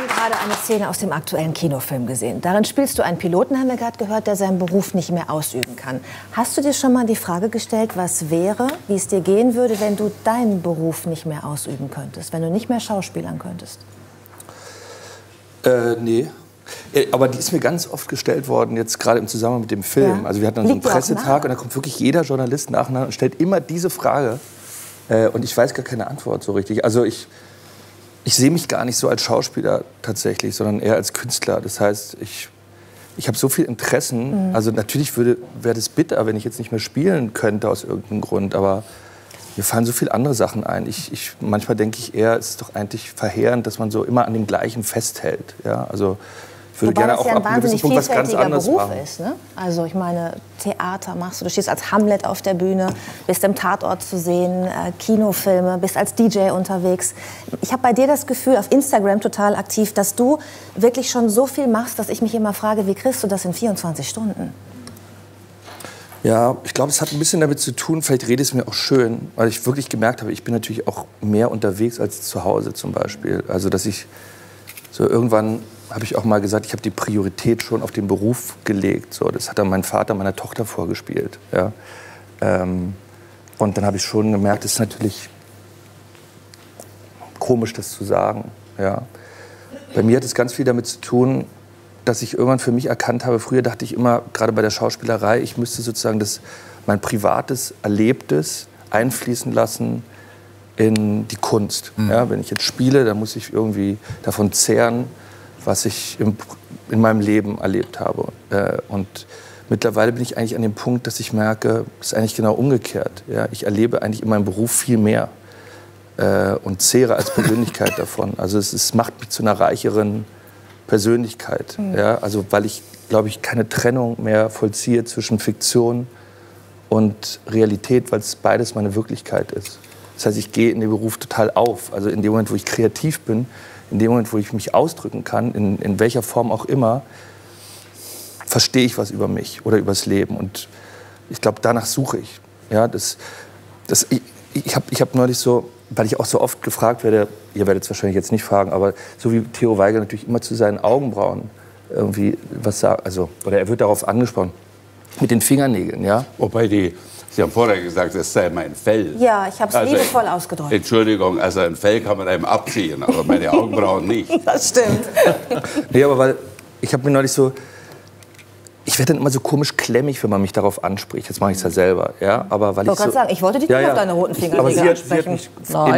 haben gerade eine Szene aus dem aktuellen Kinofilm gesehen. Darin spielst du einen Piloten, haben wir gerade gehört, der seinen Beruf nicht mehr ausüben kann. Hast du dir schon mal die Frage gestellt, was wäre, wie es dir gehen würde, wenn du deinen Beruf nicht mehr ausüben könntest, wenn du nicht mehr schauspielern könntest? Nee. Aber die ist mir ganz oft gestellt worden, jetzt gerade im Zusammenhang mit dem Film. Ja. Also wir hatten dann so einen Pressetag und da kommt wirklich jeder Journalist nacheinander und stellt immer diese Frage. Und ich weiß gar keine Antwort so richtig. Also ich sehe mich gar nicht so als Schauspieler tatsächlich, sondern eher als Künstler. Das heißt, ich habe so viele Interessen. Also natürlich wäre das bitter, wenn ich jetzt nicht mehr spielen könnte aus irgendeinem Grund. Aber mir fallen so viele andere Sachen ein. Manchmal denke ich eher, es ist doch eigentlich verheerend, dass man so immer an dem Gleichen festhält. Ja, also ich würde gerne auch ab einem gewissen Punkt was ganz anderes machen. Ist, ne? Also ich meine, Theater machst du stehst als Hamlet auf der Bühne, bist im Tatort zu sehen, Kinofilme, bist als DJ unterwegs. Ich habe bei dir das Gefühl, auf Instagram total aktiv, dass du wirklich schon so viel machst, dass ich mich immer frage, wie kriegst du das in 24 Stunden? Ja, ich glaube, es hat ein bisschen damit zu tun, vielleicht rede es mir auch schön, weil ich wirklich gemerkt habe, ich bin natürlich auch mehr unterwegs als zu Hause zum Beispiel. Also dass ich so irgendwann, habe ich auch mal gesagt, ich habe die Priorität schon auf den Beruf gelegt. So, das hat dann mein Vater meiner Tochter vorgespielt. Ja. Und dann habe ich schon gemerkt, es ist natürlich komisch, das zu sagen. Ja. Bei mir hat es ganz viel damit zu tun, dass ich irgendwann für mich erkannt habe, früher dachte ich immer, gerade bei der Schauspielerei, ich müsste sozusagen mein privates, Erlebtes einfließen lassen in die Kunst. Ja, wenn ich jetzt spiele, dann muss ich irgendwie davon zehren, was ich in meinem Leben erlebt habe. Und mittlerweile bin ich eigentlich an dem Punkt, dass ich merke, es ist eigentlich genau umgekehrt. Ja, ich erlebe eigentlich in meinem Beruf viel mehr und zehre als Persönlichkeit davon. Also es macht mich zu einer reicheren Persönlichkeit. Ja, also weil ich, glaube ich, keine Trennung mehr vollziehe zwischen Fiktion und Realität, weil es beides meine Wirklichkeit ist. Das heißt, ich gehe in den Beruf total auf. Also in dem Moment, wo ich kreativ bin, in dem Moment, wo ich mich ausdrücken kann, in welcher Form auch immer, verstehe ich was über mich oder übers Leben. Und ich glaube, danach suche ich. Ja, ich hab neulich so, weil ich auch so oft gefragt werde, ihr werdet es wahrscheinlich jetzt nicht fragen, aber so wie Theo Weigel natürlich immer zu seinen Augenbrauen irgendwie was sagt, also, oder er wird darauf angesprochen, mit den Fingernägeln, ja. Wobei Sie haben vorher gesagt, es sei mein Fell. Ja, ich habe es liebevoll ausgedrückt. Entschuldigung, also ein Fell kann man einem abziehen, aber meine Augenbrauen nicht. Das stimmt. Nee, aber weil, ich habe mir neulich so, ich werde dann immer so komisch klemmig, wenn man mich darauf anspricht. Jetzt mache ich es ja selber, ja. Aber weil ich wollte gerade sagen, ich wollte dich nicht auf deine roten Fingernägel ansprechen. Nein,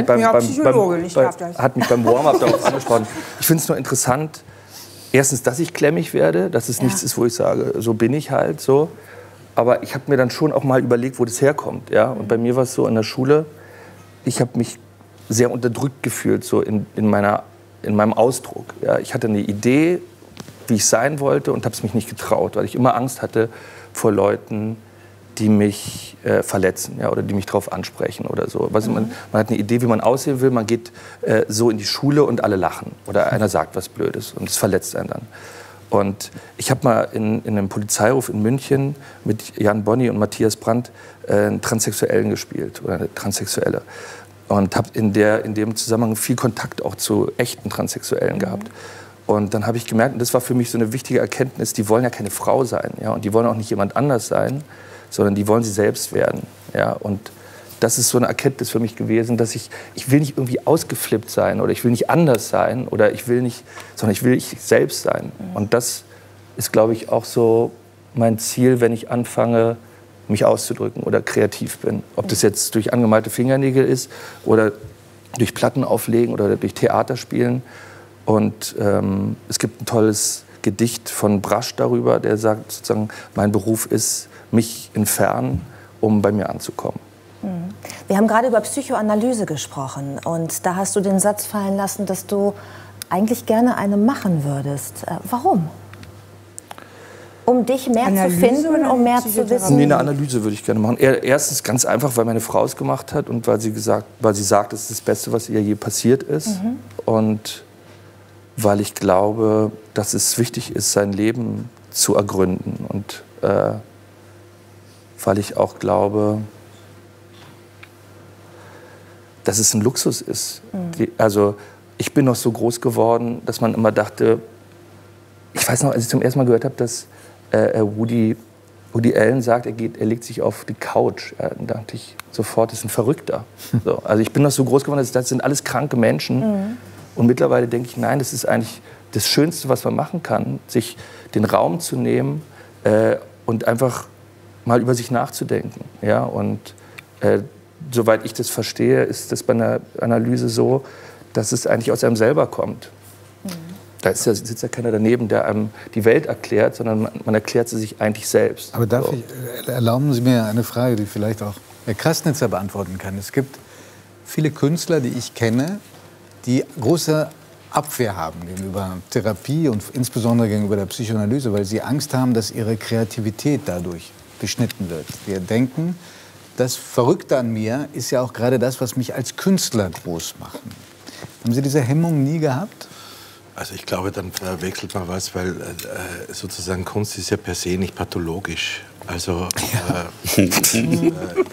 hat mich beim Warm-up darauf angesprochen. Ich finde es nur interessant, erstens, dass ich klemmig werde, dass es nichts ist, wo ich sage, so bin ich halt, so. Aber ich habe mir dann schon auch mal überlegt, wo das herkommt, ja. Und bei mir war es so in der Schule, ich habe mich sehr unterdrückt gefühlt, so in meinem Ausdruck. Ja. Ich hatte eine Idee, wie ich sein wollte, und habe es mich nicht getraut, weil ich immer Angst hatte vor Leuten, die mich verletzen, ja, oder die mich darauf ansprechen oder so. Man hat eine Idee, wie man aussehen will, man geht so in die Schule und alle lachen oder einer sagt was Blödes und es verletzt einen dann. Und ich habe mal in einem Polizeiruf in München mit Jan Bonny und Matthias Brandt einen Transsexuellen gespielt, oder eine Transsexuelle. Und habe in dem Zusammenhang viel Kontakt auch zu echten Transsexuellen gehabt. Und dann habe ich gemerkt, und das war für mich so eine wichtige Erkenntnis, die wollen ja keine Frau sein, ja, und die wollen auch nicht jemand anders sein, sondern die wollen sie selbst werden, ja. Und das ist so eine Erkenntnis für mich gewesen, dass ich will nicht irgendwie ausgeflippt sein oder ich will nicht anders sein oder sondern ich will ich selbst sein. Und das ist, glaube ich, auch so mein Ziel, wenn ich anfange, mich auszudrücken oder kreativ bin. Ob das jetzt durch angemalte Fingernägel ist oder durch Platten auflegen oder durch Theater spielen. Und es gibt ein tolles Gedicht von Brasch darüber, der sagt sozusagen, mein Beruf ist, mich entfernen, um bei mir anzukommen. Wir haben gerade über Psychoanalyse gesprochen und da hast du den Satz fallen lassen, dass du eigentlich gerne eine machen würdest. Warum? Um dich mehr zu finden, um mehr zu wissen? Nee, eine Analyse würde ich gerne machen. Erstens ganz einfach, weil meine Frau es gemacht hat und weil sie sagt, es ist das Beste, was ihr je passiert ist. Und weil ich glaube, dass es wichtig ist, sein Leben zu ergründen. Und weil ich auch glaube, dass es ein Luxus ist. Also ich bin noch so groß geworden, dass man immer dachte, ich weiß noch, als ich zum ersten Mal gehört habe, dass Woody Allen sagt, er legt sich auf die Couch. Dann dachte ich sofort, das ist ein Verrückter. So, also ich bin noch so groß geworden, dass das sind alles kranke Menschen. Mhm. Und mittlerweile denke ich, nein, das ist eigentlich das Schönste, was man machen kann, sich den Raum zu nehmen und einfach mal über sich nachzudenken. Ja? Und soweit ich das verstehe, ist das bei einer Analyse so, dass es eigentlich aus einem selber kommt. Mhm. Da sitzt ja keiner daneben, der einem die Welt erklärt, sondern man erklärt sie sich eigentlich selbst. Aber erlauben Sie mir eine Frage, die vielleicht auch Herr Krasnitzer beantworten kann. Es gibt viele Künstler, die ich kenne, die große Abwehr haben gegenüber Therapie und insbesondere gegenüber der Psychoanalyse, weil sie Angst haben, dass ihre Kreativität dadurch beschnitten wird. Wir denken, das Verrückte an mir ist ja auch gerade das, was mich als Künstler groß macht. Haben Sie diese Hemmung nie gehabt? Also ich glaube, dann verwechselt man was, weil sozusagen Kunst ist ja per se nicht pathologisch. Also ich finde,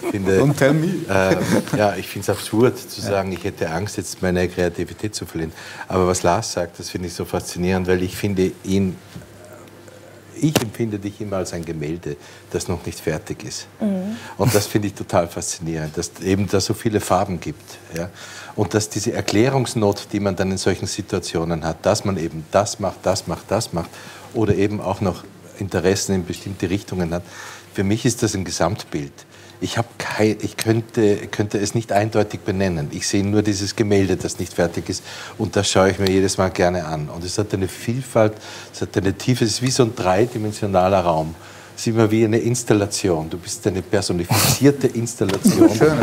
ich finde es absurd zu sagen, ich hätte Angst, jetzt meine Kreativität zu verlieren. Aber was Lars sagt, das finde ich so faszinierend, weil ich finde ich empfinde dich immer als ein Gemälde, das noch nicht fertig ist. Mhm. Und das finde ich total faszinierend, dass eben da so viele Farben gibt. Ja? Und dass diese Erklärungsnot, die man dann in solchen Situationen hat, dass man eben das macht, das macht, das macht, oder eben auch noch Interessen in bestimmte Richtungen hat, für mich ist das ein Gesamtbild. Ich könnte es nicht eindeutig benennen. Ich sehe nur dieses Gemälde, das nicht fertig ist, und das schaue ich mir jedes Mal gerne an. Und es hat eine Vielfalt, es hat eine Tiefe, es ist wie so ein dreidimensionaler Raum. Es ist immer wie eine Installation. Du bist eine personifizierte Installation. Schön.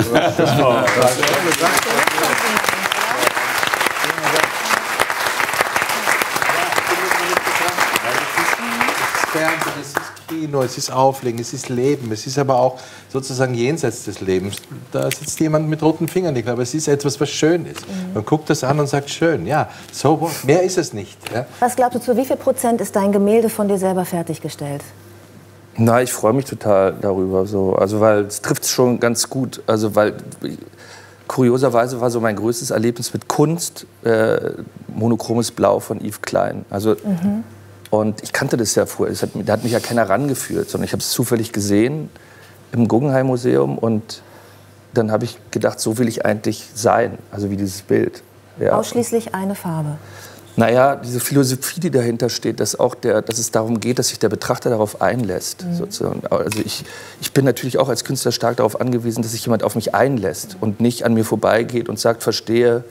Es ist Kino, es ist Auflegen, es ist Leben, es ist aber auch sozusagen jenseits des Lebens. Da sitzt jemand mit roten Fingern, ich glaube, es ist etwas, was schön ist. Man guckt das an und sagt, schön, ja, so what? Mehr ist es nicht. Ja? Was glaubst du, zu wie viel Prozent ist dein Gemälde von dir selber fertiggestellt? Na, ich freue mich total darüber, so. Also, weil es trifft es schon ganz gut. Also, weil kurioserweise war so mein größtes Erlebnis mit Kunst Monochromes Blau von Yves Klein. Also, und ich kannte das ja vorher, da hat mich ja keiner rangeführt, sondern ich habe es zufällig gesehen im Guggenheim Museum, und dann habe ich gedacht, so will ich eigentlich sein, also wie dieses Bild. Ja. Ausschließlich eine Farbe? Naja, diese Philosophie, die dahinter steht, dass es darum geht, dass sich der Betrachter darauf einlässt. Sozusagen. Also ich bin natürlich auch als Künstler stark darauf angewiesen, dass sich jemand auf mich einlässt und nicht an mir vorbeigeht und sagt, verstehe,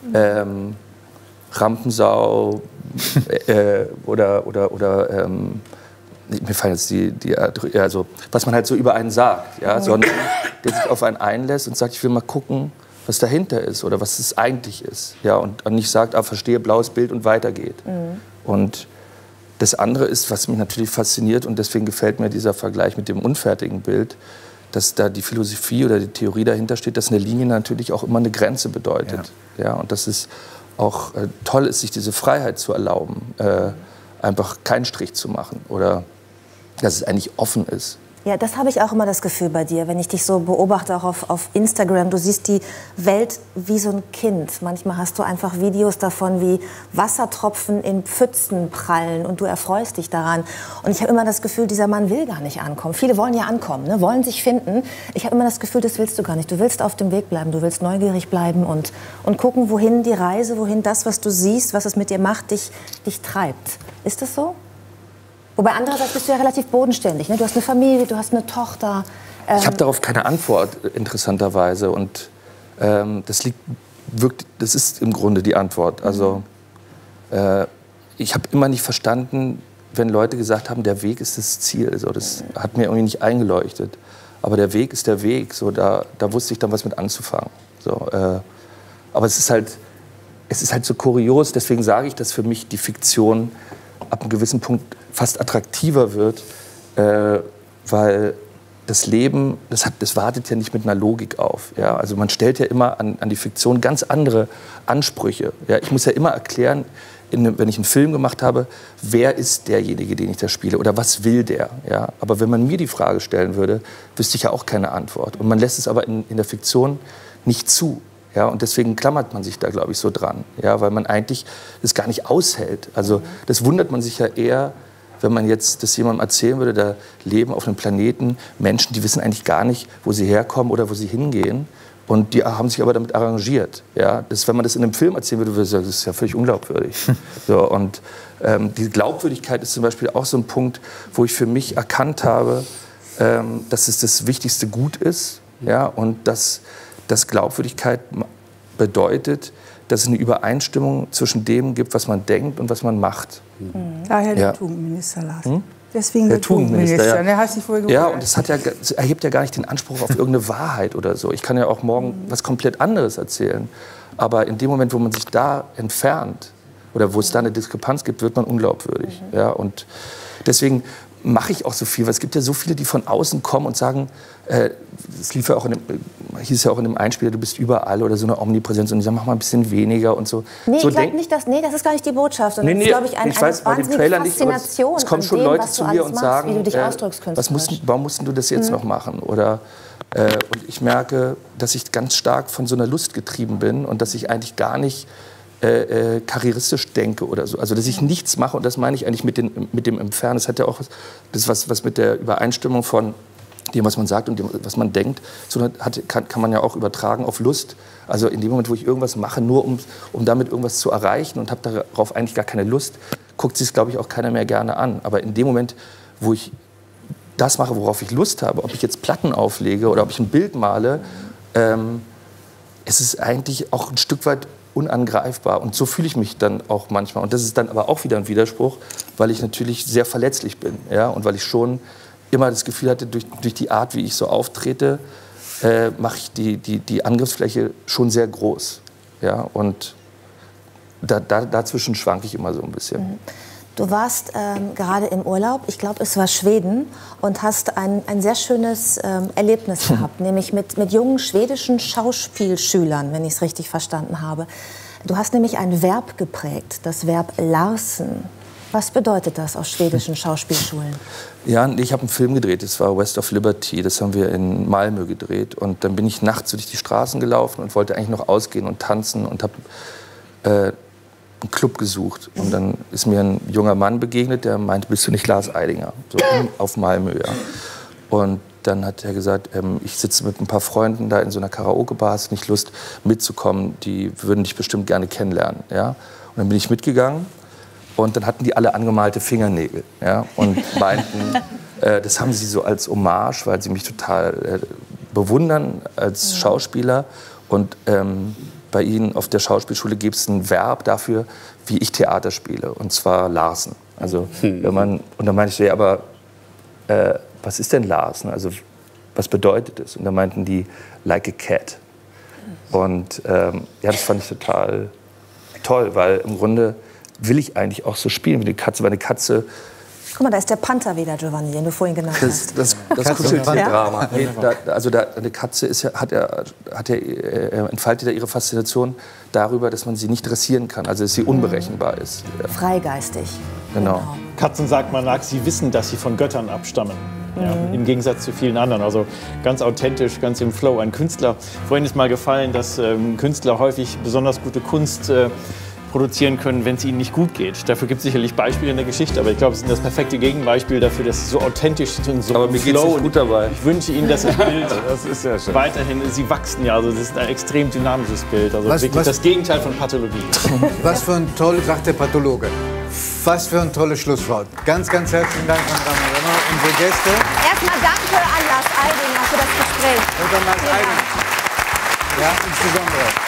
Rampensau, oder mir fallen jetzt also was man halt so über einen sagt, ja, sondern der sich auf einen einlässt und sagt, ich will mal gucken, was dahinter ist oder was es eigentlich ist, ja, und nicht sagt, verstehe, blaues Bild und weitergeht. Und das andere ist, was mich natürlich fasziniert, und deswegen gefällt mir dieser Vergleich mit dem unfertigen Bild, dass da die Philosophie oder die Theorie dahinter steht, dass eine Linie natürlich auch immer eine Grenze bedeutet, ja, und dass es auch toll ist, sich diese Freiheit zu erlauben, einfach keinen Strich zu machen oder dass es eigentlich offen ist. Ja, das habe ich auch immer das Gefühl bei dir, wenn ich dich so beobachte, auch auf Instagram. Du siehst die Welt wie so ein Kind. Manchmal hast du einfach Videos davon, wie Wassertropfen in Pfützen prallen und du erfreust dich daran. Und ich habe immer das Gefühl, dieser Mann will gar nicht ankommen. Viele wollen ja ankommen, ne? Wollen sich finden. Ich habe immer das Gefühl, das willst du gar nicht. Du willst auf dem Weg bleiben, du willst neugierig bleiben und gucken, wohin die Reise, wohin das, was du siehst, was es mit dir macht, dich treibt. Ist das so? Wobei andererseits bist du ja relativ bodenständig, ne? Du hast eine Familie, du hast eine Tochter. Ich habe darauf keine Antwort, interessanterweise. Und das ist im Grunde die Antwort. Also ich habe immer nicht verstanden, wenn Leute gesagt haben, der Weg ist das Ziel. So, das hat mir irgendwie nicht eingeleuchtet. Aber der Weg ist der Weg. So, da wusste ich dann was mit anzufangen. So, aber es ist halt so kurios. Deswegen sage ich, dass für mich die Fiktion ab einem gewissen Punkt fast attraktiver wird, weil das Leben, das wartet ja nicht mit einer Logik auf. Ja? Also man stellt ja immer an die Fiktion ganz andere Ansprüche. Ja? Ich muss ja immer erklären, wenn ich einen Film gemacht habe, wer ist derjenige, den ich da spiele oder was will der? Ja? Aber wenn man mir die Frage stellen würde, wüsste ich ja auch keine Antwort. Und man lässt es aber in der Fiktion nicht zu. Ja, und deswegen klammert man sich da, glaube ich, so dran. Ja, weil man eigentlich das gar nicht aushält. Also das wundert man sich ja eher, wenn man jetzt das jemandem erzählen würde, da leben auf einem Planeten Menschen, die wissen eigentlich gar nicht, wo sie herkommen oder wo sie hingehen. Und die haben sich aber damit arrangiert. Ja? Wenn man das in einem Film erzählen würde, würde ich sagen, das ist ja völlig unglaubwürdig. So, und die Glaubwürdigkeit ist zum Beispiel auch so ein Punkt, wo ich für mich erkannt habe, dass es das wichtigste Gut ist. Ja? Und dass Glaubwürdigkeit bedeutet, dass es eine Übereinstimmung zwischen dem gibt, was man denkt und was man macht. Daher der Tugendminister Lars. Deswegen der Tugendminister. Ja. Der heißt nicht vorher ja, und es erhebt ja gar nicht den Anspruch auf irgendeine Wahrheit oder so. Ich kann ja auch morgen was komplett anderes erzählen. Aber in dem Moment, wo man sich da entfernt oder wo es da eine Diskrepanz gibt, wird man unglaubwürdig. Ja, und deswegen mache ich auch so viel, weil es gibt ja so viele, die von außen kommen und sagen, es hieß ja auch in dem Einspieler, du bist überall oder so eine Omnipräsenz und ich sage, mach mal ein bisschen weniger und so. Nee, so ich glaube nicht, das ist gar nicht die Botschaft. Und nee, das ist, glaube ich, eine wahnsinnige Faszination es kommen schon an dem, Leute was zu du mir alles und sagen, machst, wie du dich ausdrückst künstlerisch. warum mussten du das jetzt noch machen? Oder, und ich merke, dass ich ganz stark von so einer Lust getrieben bin und dass ich eigentlich gar nicht karrieristisch denke oder so. Also, dass ich nichts mache, und das meine ich eigentlich mit dem Entfernen. Das hat ja auch was mit der Übereinstimmung von dem, was man sagt und dem, was man denkt, so kann man ja auch übertragen auf Lust. Also in dem Moment, wo ich irgendwas mache, nur um damit irgendwas zu erreichen und habe darauf eigentlich gar keine Lust, guckt sich es, glaube ich, auch keiner mehr gerne an. Aber in dem Moment, wo ich das mache, worauf ich Lust habe, ob ich jetzt Platten auflege oder ob ich ein Bild male, es ist eigentlich auch ein Stück weit unangreifbar. Und so fühle ich mich dann auch manchmal. Und das ist dann aber auch wieder ein Widerspruch, weil ich natürlich sehr verletzlich bin. Ja? Und weil ich schon immer das Gefühl hatte, durch die Art, wie ich so auftrete, mache ich die Angriffsfläche schon sehr groß. Ja? Und dazwischen schwanke ich immer so ein bisschen. Du warst gerade im Urlaub, ich glaube, es war Schweden, und hast ein sehr schönes Erlebnis gehabt, nämlich mit jungen schwedischen Schauspielschülern, wenn ich es richtig verstanden habe. Du hast nämlich ein Verb geprägt, das Verb larsen. Was bedeutet das aus schwedischen Schauspielschulen? Ja, ich habe einen Film gedreht, das war West of Liberty, das haben wir in Malmö gedreht. Und dann bin ich nachts durch die Straßen gelaufen und wollte eigentlich noch ausgehen und tanzen und habe einen Club gesucht. Und dann ist mir ein junger Mann begegnet, der meinte, bist du nicht Lars Eidinger? So auf Malmö, ja. Und dann hat er gesagt, ich sitze mit ein paar Freunden da in so einer Karaoke-Bar, hast nicht Lust mitzukommen, die würden dich bestimmt gerne kennenlernen. Ja? Und dann bin ich mitgegangen und dann hatten die alle angemalte Fingernägel. Ja? Und meinten, das haben sie so als Hommage, weil sie mich total bewundern als Schauspieler. Und bei ihnen auf der Schauspielschule gibt es ein Verb dafür, wie ich Theater spiele, und zwar Larsen. Also, und dann meinte ich so, ja, aber was ist denn Larsen? Also, was bedeutet es? Und dann meinten die, like a cat. Und ja, das fand ich total toll, weil im Grunde will ich eigentlich auch so spielen wie eine Katze, weil eine Katze... Guck mal, da ist der Panther wieder, Giovanni, den du vorhin genannt hast. Das Kuscheltier-Drama. Also eine Katze entfaltet ja ihre Faszination darüber, dass man sie nicht dressieren kann, also dass sie unberechenbar ist. Ja. Freigeistig. Genau. Katzen, sagt man, sie wissen, dass sie von Göttern abstammen. Ja, im Gegensatz zu vielen anderen. Also ganz authentisch, ganz im Flow. Ein Künstler, vorhin ist mal gefallen, dass Künstler häufig besonders gute Kunst produzieren können, wenn es ihnen nicht gut geht. Dafür gibt es sicherlich Beispiele in der Geschichte, aber ich glaube, sie sind das perfekte Gegenbeispiel dafür, dass sie so authentisch sind und so aber mir geht's nicht gut dabei. Ich wünsche Ihnen, dass das Bild das ist ja schön. Weiterhin, sie wachsen ja, also das ist ein extrem dynamisches Bild, also wirklich das Gegenteil von Pathologie. Was für ein toll, sagt der Pathologe. Was für ein tolles Schlusswort. Ganz, ganz herzlichen Dank, meine Damen und Herren, unsere Gäste. Erstmal danke an Lars Eidinger für das Gespräch. Und an Lars Eidinger. Ja, insbesondere.